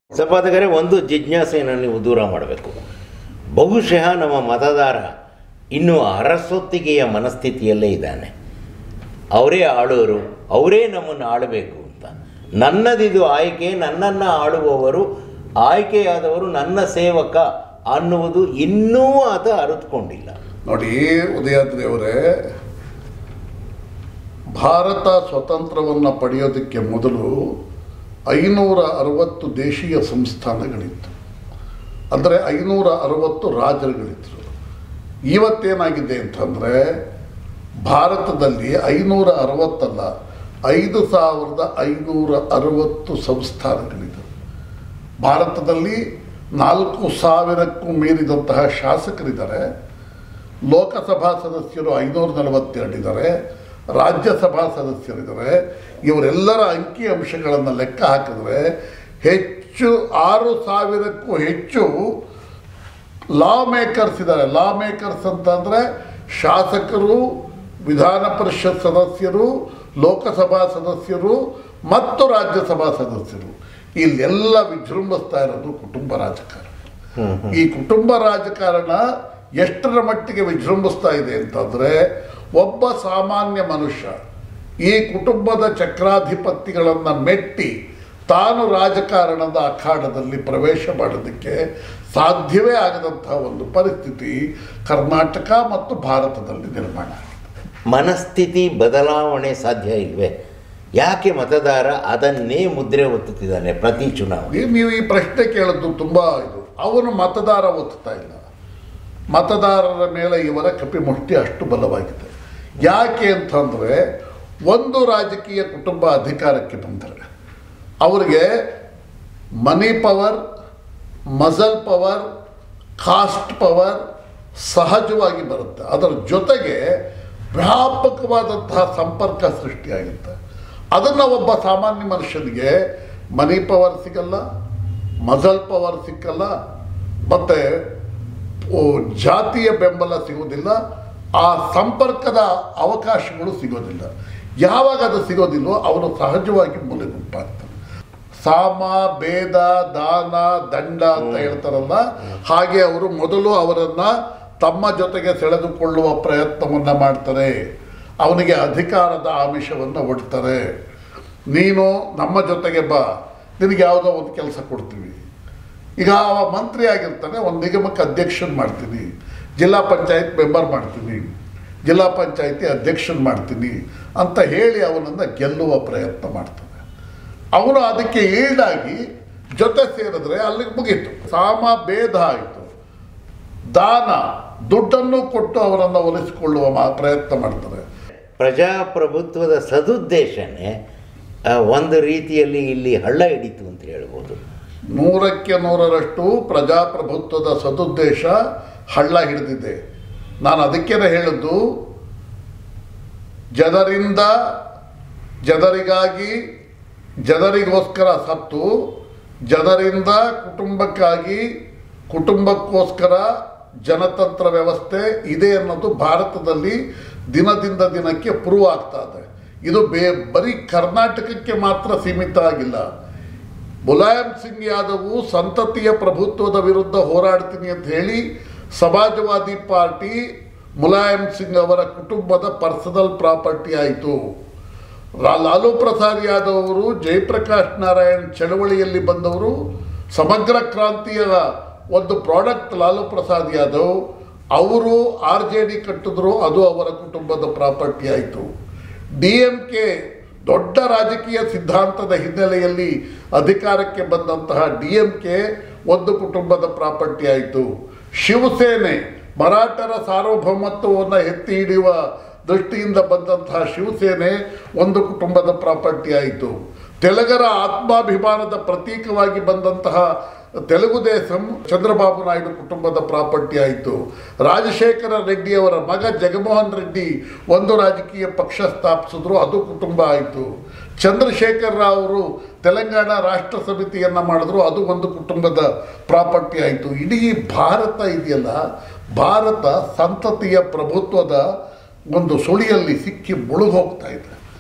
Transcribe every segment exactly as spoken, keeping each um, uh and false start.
ಸಂಪಾದಕರೇ, ಒಂದು ಜಿಜ್ಞಾಸೆಯನ್ನು ನೀವು ದೂರ ಮಾಡಬೇಕು. ಬಹುಶಃ ನಮ್ಮ ಮತದಾರ ಇನ್ನೂ ಅರಸೊತ್ತಿಗೆಯ ಮನಸ್ಥಿತಿಯಲ್ಲೇ ಇದ್ದಾನೆ. ಅವರೇ ಆಳೋರು, ಅವರೇ ನಮ್ಮನ್ನು ಆಳಬೇಕು ಅಂತ. ನನ್ನದಿದು ಆಯ್ಕೆ, ನನ್ನನ್ನು ಆಳುವವರು, ಆಯ್ಕೆಯಾದವರು ನನ್ನ ಸೇವಕ ಅನ್ನುವುದು ಇನ್ನೂ ಆತ ಅರಿತುಕೊಂಡಿಲ್ಲ. ನೋಡಿ ಉದಯಾದ್ರಿ ಅವರೇ, ಭಾರತ ಸ್ವತಂತ್ರವನ್ನು ಪಡೆಯೋದಕ್ಕೆ ಮೊದಲು ಐನೂರ ಅರವತ್ತು ದೇಶೀಯ ಸಂಸ್ಥಾನಗಳಿತ್ತು. ಅಂದರೆ ಐನೂರ ಅರವತ್ತು ರಾಜರುಗಳಿದ್ದರು. ಇವತ್ತೇನಾಗಿದೆ ಅಂತಂದರೆ ಭಾರತದಲ್ಲಿ ಐನೂರ ಅರವತ್ತಲ್ಲ, ಐದು ಸಾವಿರದ ಐನೂರ ಅರವತ್ತು ಸಂಸ್ಥಾನಗಳಿದೆ. ಭಾರತದಲ್ಲಿ ನಾಲ್ಕು ಸಾವಿರಕ್ಕೂ ಮೀರಿದಂತಹ ಶಾಸಕರಿದ್ದಾರೆ. ಲೋಕಸಭಾ ಸದಸ್ಯರು ಐನೂರ ನಲವತ್ತೆರಡಿದ್ದಾರೆ, ರಾಜ್ಯಸಭಾ ಸದಸ್ಯರಿದ್ದಾರೆ. ಇವರೆಲ್ಲರ ಅಂಕಿ ಅಂಶಗಳನ್ನು ಲೆಕ್ಕ ಹಾಕಿದ್ರೆ ಹೆಚ್ಚು ಆರು ಸಾವಿರಕ್ಕೂ ಹೆಚ್ಚು ಲಾ ಮೇಕರ್ಸ್ ಇದ್ದಾರೆ. ಲಾ ಮೇಕರ್ಸ್ ಅಂತಂದರೆ ಶಾಸಕರು, ವಿಧಾನ ಪರಿಷತ್ ಸದಸ್ಯರು, ಲೋಕಸಭಾ ಸದಸ್ಯರು ಮತ್ತು ರಾಜ್ಯಸಭಾ ಸದಸ್ಯರು. ಇಲ್ಲೆಲ್ಲ ವಿಜೃಂಭಿಸ್ತಾ ಇರೋದು ಕುಟುಂಬ ರಾಜಕಾರಣ. ಈ ಕುಟುಂಬ ರಾಜಕಾರಣ ಎಷ್ಟರ ಮಟ್ಟಿಗೆ ವಿಜೃಂಭಿಸ್ತಾ ಇದೆ ಅಂತಂದರೆ, ಒಬ್ಬ ಸಾಮಾನ್ಯ ಮನುಷ್ಯ ಈ ಕುಟುಂಬದ ಚಕ್ರಾಧಿಪತಿಗಳನ್ನು ಮೆಟ್ಟಿ ತಾನು ರಾಜಕಾರಣದ ಅಖಾಡದಲ್ಲಿ ಪ್ರವೇಶ ಮಾಡೋದಕ್ಕೆ ಸಾಧ್ಯವೇ ಆಗದಂತಹ ಒಂದು ಪರಿಸ್ಥಿತಿ ಕರ್ನಾಟಕ ಮತ್ತು ಭಾರತದಲ್ಲಿ ನಿರ್ಮಾಣ ಆಗಿದೆ. ಮನಸ್ಥಿತಿ ಬದಲಾವಣೆ ಸಾಧ್ಯ ಇಲ್ವೇ? ಯಾಕೆ ಮತದಾರ ಅದನ್ನೇ ಮುದ್ರೆ ಒತ್ತುತ್ತಿದ್ದಾನೆ ಪ್ರತಿ ಚುನಾವಣೆ? ನೀವು ಈ ಪ್ರಶ್ನೆ ಕೇಳೋದು ತುಂಬ ಇದು. ಅವನು ಮತದಾರ ಒತ್ತುತ್ತಾ ಇಲ್ಲ. ಮತದಾರರ ಮೇಲೆ ಇವರ ಕಪಿಮುಷ್ಟಿ ಅಷ್ಟು ಬಲವಾಗಿದೆ. ಯಾಕೆ ಅಂತಂದರೆ, ಒಂದು ರಾಜಕೀಯ ಕುಟುಂಬ ಅಧಿಕಾರಕ್ಕೆ ಬಂದರೆ ಅವರಿಗೆ money power, muscle power, caste power ಸಹಜವಾಗಿ ಬರುತ್ತೆ. ಅದರ ಜೊತೆಗೆ ವ್ಯಾಪಕವಾದಂತಹ ಸಂಪರ್ಕ ಸೃಷ್ಟಿಯಾಗುತ್ತೆ. ಅದನ್ನು ಒಬ್ಬ ಸಾಮಾನ್ಯ ಮನುಷ್ಯನಿಗೆ ಮನಿ ಪವರ್ ಸಿಗಲ್ಲ, ಮಸಲ್ ಪವರ್ ಸಿಕ್ಕಲ್ಲ, ಮತ್ತು ಜಾತಿಯ ಬೆಂಬಲ ಸಿಗೋದಿಲ್ಲ, ಆ ಸಂಪರ್ಕದ ಅವಕಾಶಗಳು ಸಿಗೋದಿಲ್ಲ. ಯಾವಾಗ ಅದು ಸಿಗೋದಿಲ್ಲೋ ಅವನು ಸಹಜವಾಗಿ ಮೂಲೆ ಗುಂಪಾಗ್ತಾನೆ. ಸಾಮ, ಭೇದ, ದಾನ, ದಂಡ ಅಂತ ಹೇಳ್ತಾರಲ್ಲ, ಹಾಗೆ ಅವರು ಮೊದಲು ಅವರನ್ನು ತಮ್ಮ ಜೊತೆಗೆ ಸೆಳೆದುಕೊಳ್ಳುವ ಪ್ರಯತ್ನವನ್ನು ಮಾಡ್ತಾರೆ. ಅವನಿಗೆ ಅಧಿಕಾರದ ಆಮಿಷವನ್ನು ಒಡ್ತಾರೆ. ನೀನು ನಮ್ಮ ಜೊತೆಗೆ ಬಾ, ನಿನಗೆ ಯಾವುದೋ ಒಂದು ಕೆಲಸ ಕೊಡ್ತೀವಿ. ಈಗ ಅವ ಮಂತ್ರಿ ಆಗಿರ್ತಾನೆ, ಒಂದು ನಿಗಮಕ್ಕೆ ಅಧ್ಯಕ್ಷನ್ ಮಾಡ್ತೀನಿ, ಜಿಲ್ಲಾ ಪಂಚಾಯತ್ ಮೆಂಬರ್ ಮಾಡ್ತೀನಿ, ಜಿಲ್ಲಾ ಪಂಚಾಯತಿ ಅಧ್ಯಕ್ಷನ್ ಮಾಡ್ತೀನಿ ಅಂತ ಹೇಳಿ ಅವನನ್ನು ಗೆಲ್ಲುವ ಪ್ರಯತ್ನ ಮಾಡ್ತಾನೆ. ಅವನು ಅದಕ್ಕೆ ಈಡಾಗಿ ಜೊತೆ ಸೇರಿದ್ರೆ ಅಲ್ಲಿಗೆ ಮುಗೀತು. ಸಾಮ ಭೇದ ಆಯಿತು. ದಾನ, ದುಡ್ಡನ್ನು ಕೊಟ್ಟು ಅವರನ್ನು ಒಲಿಸಿಕೊಳ್ಳುವ ಪ್ರಯತ್ನ ಮಾಡ್ತಾರೆ. ಪ್ರಜಾಪ್ರಭುತ್ವದ ಸದುದ್ದೇಶನೇ ಒಂದು ರೀತಿಯಲ್ಲಿ ಇಲ್ಲಿ ಹಳ್ಳ ಹಿಡಿತು ಅಂತ ಹೇಳ್ಬೋದು. ನೂರಕ್ಕೆ ನೂರರಷ್ಟು ಪ್ರಜಾಪ್ರಭುತ್ವದ ಸದುದ್ದೇಶ ಹಳ್ಳ ಹಿಡಿದಿದೆ. ನಾನು ಅದಕ್ಕೇನೆ ಹೇಳಿದ್ದು, ಜನರಿಂದ ಜನರಿಗಾಗಿ ಜನರಿಗೋಸ್ಕರ ಸತ್ತು, ಜನರಿಂದ ಕುಟುಂಬಕ್ಕಾಗಿ ಕುಟುಂಬಕ್ಕೋಸ್ಕರ ಜನತಂತ್ರ ವ್ಯವಸ್ಥೆ ಇದೆ ಅನ್ನೋದು ಭಾರತದಲ್ಲಿ ದಿನದಿಂದ ದಿನಕ್ಕೆ ಪ್ರೂವ್ ಆಗ್ತಾ ಇದೆ. ಇದು ಬೇ ಬರೀ ಕರ್ನಾಟಕಕ್ಕೆ ಮಾತ್ರ ಸೀಮಿತ ಆಗಿಲ್ಲ. ಮುಲಾಯಂ ಸಿಂಗ್ ಯಾದವ್ ಸಂತತಿಯ ಪ್ರಭುತ್ವದ ವಿರುದ್ಧ ಹೋರಾಡ್ತೀನಿ ಅಂತ ಹೇಳಿ ಸಮಾಜವಾದಿ ಪಾರ್ಟಿ ಮುಲಾಯಂ ಸಿಂಗ್ ಅವರ ಕುಟುಂಬದ ಪರ್ಸನಲ್ ಪ್ರಾಪರ್ಟಿ ಆಯಿತು. ಲಾಲೂ ಪ್ರಸಾದ್ ಯಾದವ್ ಅವರು ಜಯಪ್ರಕಾಶ್ ನಾರಾಯಣ್ ಚಳವಳಿಯಲ್ಲಿ ಬಂದವರು. ಸಮಗ್ರ ಕ್ರಾಂತಿಯ ಒಂದು ಪ್ರಾಡಕ್ಟ್ ಲಾಲೂ ಪ್ರಸಾದ್ ಯಾದವ್. ಅವರು ಆರ್ ಜೆ ಡಿ ಕಟ್ಟಿದ್ರು, ಅದು ಅವರ ಕುಟುಂಬದ ಪ್ರಾಪರ್ಟಿ ಆಯಿತು. ಡಿ ಎಂ ಕೆ ದೊಡ್ಡ ರಾಜಕೀಯ ಸಿದ್ಧಾಂತದ ಹಿನ್ನೆಲೆಯಲ್ಲಿ ಅಧಿಕಾರಕ್ಕೆ ಬಂದಂತಹ ಡಿ ಎಂ ಕೆ ಒಂದು ಕುಟುಂಬದ ಪ್ರಾಪರ್ಟಿ ಆಯಿತು. ಶಿವಸೇನೆ ಮರಾಠರ ಸಾರ್ವಭೌಮತ್ವವನ್ನು ಎತ್ತಿ ಹಿಡಿಯುವ ದೃಷ್ಟಿಯಿಂದ ಬಂದಂತಹ ಶಿವಸೇನೆ ಒಂದು ಕುಟುಂಬದ ಪ್ರಾಪರ್ಟಿ ಆಯಿತು. ತೆಲುಗರ ಆತ್ಮಾಭಿಮಾನದ ಪ್ರತೀಕವಾಗಿ ಬಂದಂತಹ ತೆಲುಗು ದೇಶಂ ಚಂದ್ರಬಾಬು ನಾಯ್ಡು ಕುಟುಂಬದ ಪ್ರಾಪರ್ಟಿ ಆಯಿತು. ರಾಜಶೇಖರ ರೆಡ್ಡಿಯವರ ಮಗ ಜಗಮೋಹನ್ ರೆಡ್ಡಿ ಒಂದು ರಾಜಕೀಯ ಪಕ್ಷ ಸ್ಥಾಪಿಸಿದ್ರು, ಅದು ಕುಟುಂಬ ಆಯಿತು. ಚಂದ್ರಶೇಖರ್ ರಾವ್ ಅವರು ತೆಲಂಗಾಣ ರಾಷ್ಟ್ರ ಸಮಿತಿಯನ್ನು ಮಾಡಿದ್ರು, ಅದು ಒಂದು ಕುಟುಂಬದ ಪ್ರಾಪರ್ಟಿ ಆಯಿತು. ಇಡೀ ಭಾರತ ಇದೆಯಲ್ಲ, ಭಾರತ ಸಂತತಿಯ ಪ್ರಭುತ್ವದ ಒಂದು ಸುಳಿಯಲ್ಲಿ ಸಿಕ್ಕಿ ಮುಳುಗೋಗ್ತಾ ಇದೆ.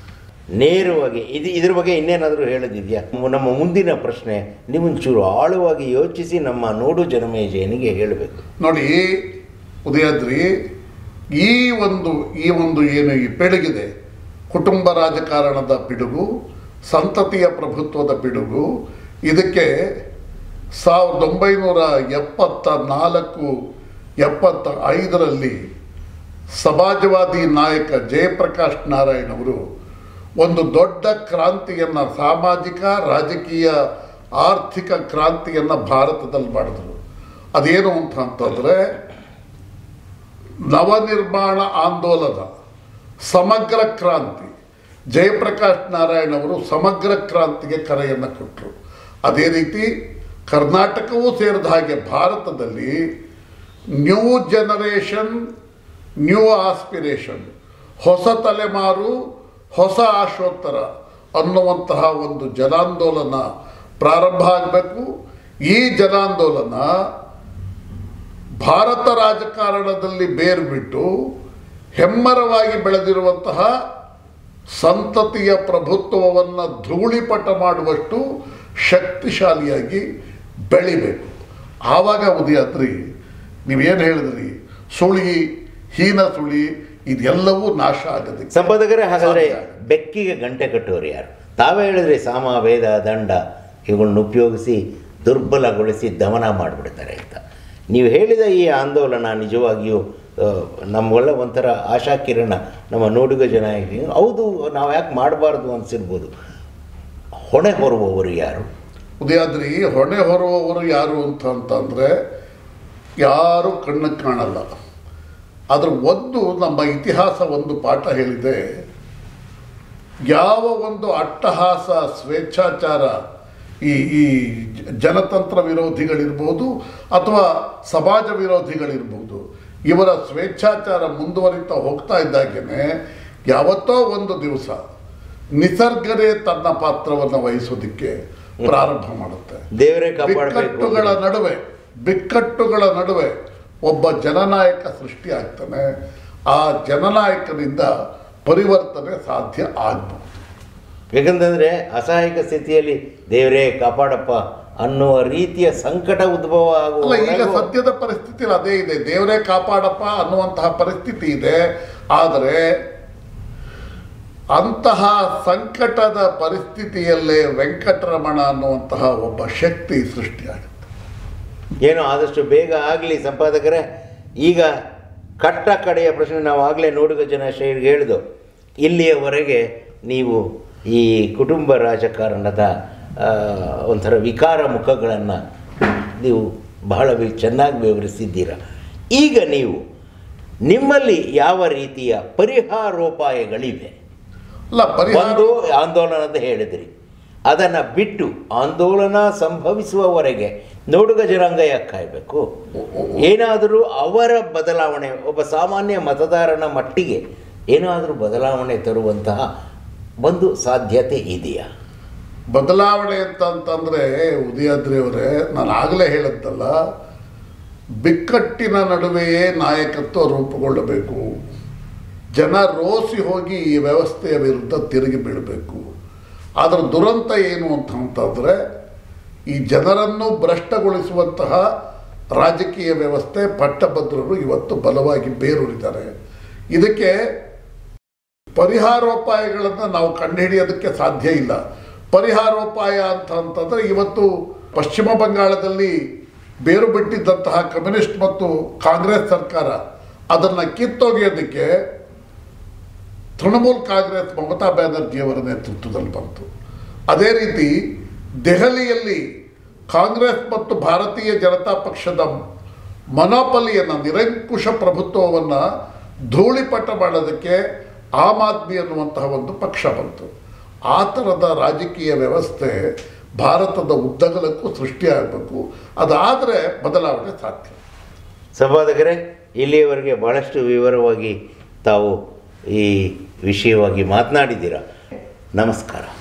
ನೇರವಾಗಿ ಇದು ಇದ್ರ ಬಗ್ಗೆ ಇನ್ನೇನಾದರೂ ಹೇಳೋದಿದೆಯಾ? ನಮ್ಮ ಮುಂದಿನ ಪ್ರಶ್ನೆ ನೀವೊಂಚೂರು ಆಳವಾಗಿ ಯೋಚಿಸಿ ನಮ್ಮ ನೋಡು ಜನಮೇಜಯನಿಗೆ ಹೇಳಬೇಕು. ನೋಡಿ ಉದಯಾದ್ರಿ, ಈ ಒಂದು ಈ ಒಂದು ಏನು ಈ ಪಿಡುಗಿದೆ, ಕುಟುಂಬ ರಾಜಕಾರಣದ ಪಿಡುಗು, ಸಂತತಿಯ ಪ್ರಭುತ್ವದ ಪಿಡುಗು, ಇದಕ್ಕೆ ಸಾವಿರದ ಒಂಬೈನೂರ ಎಪ್ಪತ್ತ ನಾಲ್ಕು ಎಪ್ಪತ್ತ ಐದರಲ್ಲಿ ಸಮಾಜವಾದಿ ನಾಯಕ ಜಯಪ್ರಕಾಶ್ ನಾರಾಯಣ್ ಅವರು ಒಂದು ದೊಡ್ಡ ಕ್ರಾಂತಿಯನ್ನು, ಸಾಮಾಜಿಕ ರಾಜಕೀಯ ಆರ್ಥಿಕ ಕ್ರಾಂತಿಯನ್ನು ಭಾರತದಲ್ಲಿ ಮಾಡಿದ್ರು. ಅದೇನು ಅಂತ ಅಂತಂದರೆ ನವನಿರ್ಮಾಣ ಆಂದೋಲನ, ಸಮಗ್ರ ಕ್ರಾಂತಿ. ಜಯಪ್ರಕಾಶ್ ನಾರಾಯಣ್ ಅವರು ಸಮಗ್ರ ಕ್ರಾಂತಿಗೆ ಕರೆಯನ್ನು ಕೊಟ್ಟರು. ಅದೇ ರೀತಿ ಕರ್ನಾಟಕವೂ ಸೇರಿದ ಹಾಗೆ ಭಾರತದಲ್ಲಿ ನ್ಯೂ ಜನರೇಷನ್, ನ್ಯೂ ಆಸ್ಪಿರೇಷನ್, ಹೊಸ ತಲೆಮಾರು, ಹೊಸ ಆಶೋತ್ತರ ಅನ್ನುವಂತಹ ಒಂದು ಜನಾಂದೋಲನ ಪ್ರಾರಂಭ ಆಗಬೇಕು. ಈ ಜನಾಂದೋಲನ ಭಾರತ ರಾಜಕಾರಣದಲ್ಲಿ ಬೇರು ಬಿಟ್ಟು ಹೆಮ್ಮರವಾಗಿ ಬೆಳೆದಿರುವಂತಹ ಸಂತತಿಯ ಪ್ರಭುತ್ವವನ್ನು ಧೂಳಿಪಟ ಮಾಡುವಷ್ಟು ಶಕ್ತಿಶಾಲಿಯಾಗಿ ಬೆಳಿಬೇಕು. ಆವಾಗ ಉದಯಾದ್ರಿ ನೀವೇನು ಹೇಳಿದ್ರಿ, ಸುಳಿ, ಹೀನ ಸುಳಿ ಇದೆಲ್ಲವೂ ನಾಶ ಆಗೋದಕ್ಕೆ. ಸಂಪಾದಕರೇ, ಹಾಗಾದರೆ ಬೆಕ್ಕಿಗೆ ಗಂಟೆ ಕಟ್ಟೋರು ಯಾರು? ತಾವೇ ಹೇಳಿದ್ರಿ ಸಾಮ ವೇದ ದಂಡ ಇವುಗಳನ್ನ ಉಪಯೋಗಿಸಿ ದುರ್ಬಲಗೊಳಿಸಿ ದಮನ ಮಾಡಿಬಿಡ್ತಾರೆ ಅಂತ. ನೀವು ಹೇಳಿದ ಈ ಆಂದೋಲನ ನಿಜವಾಗಿಯೂ ನಮ್ಗೆಲ್ಲ ಒಂಥರ ಆಶಾಕಿರಣ, ನಮ್ಮ ನೋಡುಗ ಜನ. ಹೌದು, ನಾವು ಯಾಕೆ ಮಾಡಬಾರ್ದು ಅನಿಸಿರ್ಬೋದು. ಹೊಣೆ ಹೊರುವವರು ಯಾರು? ಉದಯಾದ್ರಿ, ಹೊಣೆ ಹೊರುವವರು ಯಾರು ಅಂತ ಅಂತಂದರೆ ಯಾರು ಕಣ್ಣು ಕಾಣಲ್ಲ. ಅದರ ಒಂದು ನಮ್ಮ ಇತಿಹಾಸ ಒಂದು ಪಾಠ ಹೇಳಿದೆ. ಯಾವ ಒಂದು ಅಟ್ಟಹಾಸ, ಸ್ವೇಚ್ಛಾಚಾರ, ಈ ಈ ಜನತಂತ್ರ ವಿರೋಧಿಗಳಿರ್ಬೋದು ಅಥವಾ ಸಮಾಜ ವಿರೋಧಿಗಳಿರ್ಬೋದು, ಇವರ ಸ್ವೇಚ್ಛಾಚಾರ ಮುಂದುವರಿತಾ ಹೋಗ್ತಾ ಇದ್ದಾಗೇನೆ ಯಾವತ್ತೋ ಒಂದು ದಿವಸ ನಿಸರ್ಗನೇ ತನ್ನ ಪಾತ್ರವನ್ನು ವಹಿಸೋದಕ್ಕೆ ಪ್ರಾರಂಭ ಮಾಡುತ್ತೆ. ದೇವರೇ ಬಿಕ್ಕಟ್ಟುಗಳ ನಡುವೆ ಬಿಕ್ಕಟ್ಟುಗಳ ನಡುವೆ ಒಬ್ಬ ಜನನಾಯಕ ಸೃಷ್ಟಿ ಆಗ್ತಾನೆ. ಆ ಜನನಾಯಕನಿಂದ ಪರಿವರ್ತನೆ ಸಾಧ್ಯ ಆಗ್ಬೋದು. ಯಾಕಂತಂದರೆ ಅಸಹಾಯಕ ಸ್ಥಿತಿಯಲ್ಲಿ ದೇವರೇ ಕಾಪಾಡಪ್ಪ ಅನ್ನುವ ರೀತಿಯ ಸಂಕಟ ಉದ್ಭವ ಆಗುವ ಈಗ ಸದ್ಯದ ಪರಿಸ್ಥಿತಿಯಲ್ಲಿ ಅದೇ ಇದೆ. ದೇವರೇ ಕಾಪಾಡಪ್ಪ ಅನ್ನುವಂತಹ ಪರಿಸ್ಥಿತಿ ಇದೆ. ಆದರೆ ಅಂತಹ ಸಂಕಟದ ಪರಿಸ್ಥಿತಿಯಲ್ಲೇ ವೆಂಕಟರಮಣ ಅನ್ನುವಂತಹ ಒಬ್ಬ ಶಕ್ತಿ ಸೃಷ್ಟಿಯಾಗುತ್ತೆ. ಏನೋ ಆದಷ್ಟು ಬೇಗ ಆಗಲಿ. ಸಂಪಾದಕರೇ, ಈಗ ಕಟ್ಟ ಕಡೆಯ ಪ್ರಶ್ನೆ ನಾವು ಆಗಲೇ ನೋಡುಗ ಜನ ಶೈಲಿಗೆ ಹೇಳಿದು. ಇಲ್ಲಿಯವರೆಗೆ ನೀವು ಈ ಕುಟುಂಬ ರಾಜಕಾರಣದ ಒಂಥರ ವಿಕಾರ ಮುಖಗಳನ್ನು ನೀವು ಬಹಳ ಚೆನ್ನಾಗಿ ವಿವರಿಸಿದ್ದೀರ. ಈಗ ನೀವು ನಿಮ್ಮಲ್ಲಿ ಯಾವ ರೀತಿಯ ಪರಿಹಾರೋಪಾಯಗಳಿವೆ? ಅಲ್ಲ, ಒಂದು ಆಂದೋಲನದ ಹೇಳಿದ್ರಿ, ಅದನ್ನು ಬಿಟ್ಟು ಆಂದೋಲನ ಸಂಭವಿಸುವವರೆಗೆ ನೋಡುಗ ಜನಾಂಗ ಯಾಕೆ ಕಾಯಬೇಕು? ಏನಾದರೂ ಅವರ ಬದಲಾವಣೆ, ಒಬ್ಬ ಸಾಮಾನ್ಯ ಮತದಾರನ ಮಟ್ಟಿಗೆ ಏನಾದರೂ ಬದಲಾವಣೆ ತರುವಂತಹ ಒಂದು ಸಾಧ್ಯತೆ ಇದೆಯಾ? ಬದಲಾವಣೆ ಅಂತ ಅಂತಂದರೆ ಉದಯಾದ್ರಿ ಅವರೇ, ನಾನು ಆಗಲೇ ಹೇಳಿದ್ದಲ್ಲ, ಬಿಕ್ಕಟ್ಟಿನ ನಡುವೆಯೇ ನಾಯಕತ್ವ ರೂಪುಗೊಳ್ಳಬೇಕು. ಜನ ರೋಸಿ ಹೋಗಿ ಈ ವ್ಯವಸ್ಥೆಯ ವಿರುದ್ಧ ತಿರುಗಿ ಬೀಳಬೇಕು. ಅದರ ದುರಂತ ಏನು ಅಂತ ಅಂತಂದರೆ, ಈ ಜನರನ್ನು ಭ್ರಷ್ಟಗೊಳಿಸುವಂತಹ ರಾಜಕೀಯ ವ್ಯವಸ್ಥೆ, ಪಟ್ಟಭದ್ರರು ಇವತ್ತು ಬಲವಾಗಿ ಬೇರೂರಿದ್ದಾರೆ. ಇದಕ್ಕೆ ಪರಿಹಾರೋಪಾಯಗಳನ್ನು ನಾವು ಕಂಡುಹಿಡಿಯೋದಕ್ಕೆ ಸಾಧ್ಯ ಇಲ್ಲ. ಪರಿಹಾರೋಪಾಯ ಅಂತ ಅಂತಂದರೆ ಇವತ್ತು ಪಶ್ಚಿಮ ಬಂಗಾಳದಲ್ಲಿ ಬೇರು ಬಿಟ್ಟಿದ್ದಂತಹ ಕಮ್ಯುನಿಸ್ಟ್ ಮತ್ತು ಕಾಂಗ್ರೆಸ್ ಸರ್ಕಾರ ಅದನ್ನು ಕಿತ್ತೊಗೆಯೋದಕ್ಕೆ ತೃಣಮೂಲ್ ಕಾಂಗ್ರೆಸ್ ಮಮತಾ ಬ್ಯಾನರ್ಜಿಯವರ ನೇತೃತ್ವದಲ್ಲಿ ಬಂತು. ಅದೇ ರೀತಿ ದೆಹಲಿಯಲ್ಲಿ ಕಾಂಗ್ರೆಸ್ ಮತ್ತು ಭಾರತೀಯ ಜನತಾ ಪಕ್ಷದ ಮೊನೋಪಲಿಯನ್ನು, ನಿರಂಕುಶ ಪ್ರಭುತ್ವವನ್ನು ಧೂಳಿಪಟ ಮಾಡೋದಕ್ಕೆ ಆಮ್ ಆದ್ಮಿ ಅನ್ನುವಂತಹ ಒಂದು ಪಕ್ಷ ಬಂತು. ಆ ಥರದ ರಾಜಕೀಯ ವ್ಯವಸ್ಥೆ ಭಾರತದ ಉದ್ದಗಲಕ್ಕೂ ಸೃಷ್ಟಿಯಾಗಬೇಕು. ಅದಾದರೆ ಬದಲಾವಣೆ ಸಾಧ್ಯ. ಸಂಪಾದಕರೇ, ಇಲ್ಲಿಯವರೆಗೆ ಭಾಳಷ್ಟು ವಿವರವಾಗಿ ತಾವು ಈ ವಿಷಯವಾಗಿ ಮಾತನಾಡಿದ್ದೀರಾ. ನಮಸ್ಕಾರ.